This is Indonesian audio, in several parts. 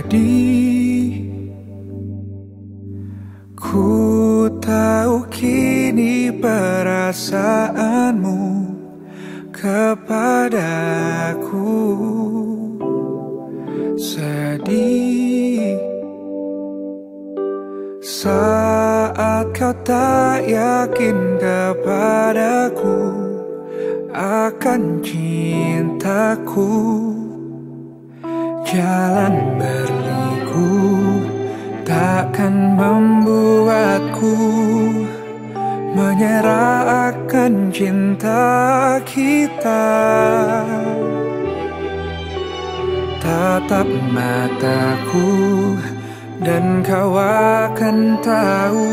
sedih. Ku tahu kini perasaanmu kepadaku sedih saat kau tak yakin kepadaku akan cintaku. Jalan berliku takkan membuatku menyerah akan cinta kita. Tatap mataku dan kau akan tahu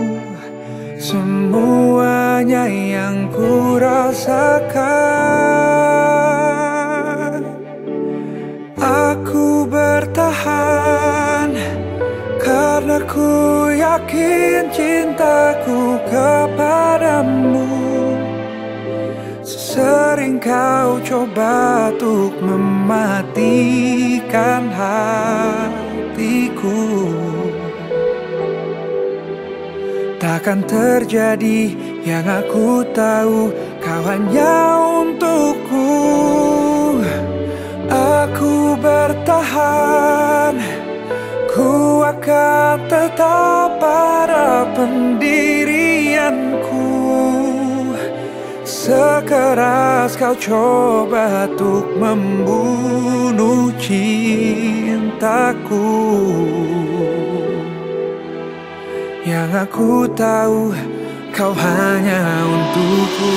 semuanya yang ku rasakan. Aku bertahan karena ku yakin cintaku kepadamu. Sering kau coba untuk mematikan hatiku. Takkan terjadi yang aku tahu, kau hanya untukku. Aku bertahan, ku akan tetap pada pendirianku. Sekeras kau coba untuk membunuh cintaku. Yang aku tahu, kau hanya untukku.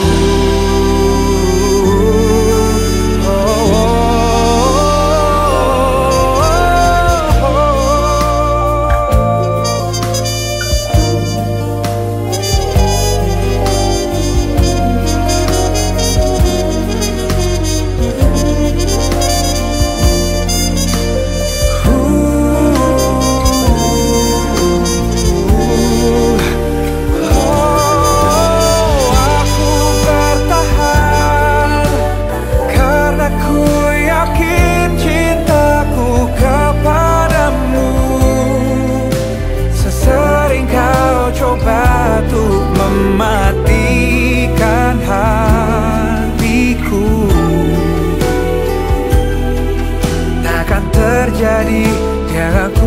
Untuk mematikan hatiku. Takkan terjadi yang aku